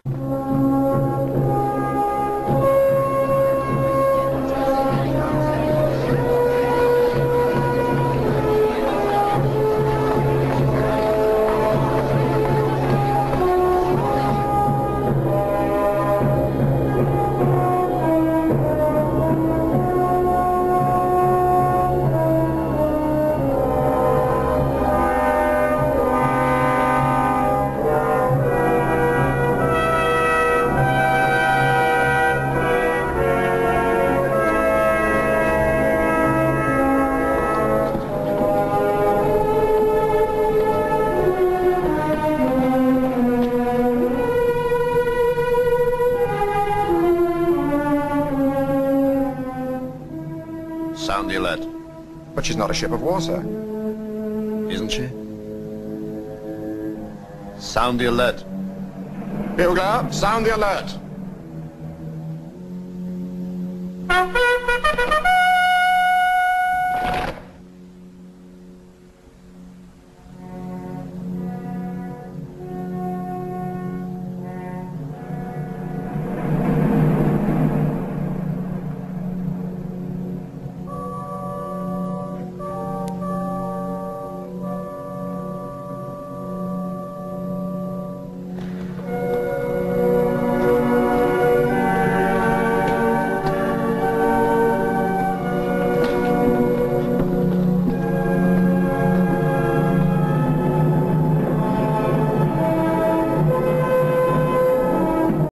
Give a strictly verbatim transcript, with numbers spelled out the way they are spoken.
Sound the alert. But she's not a ship of war, sir. Isn't she? Sound the alert. Bugler, sound the alert.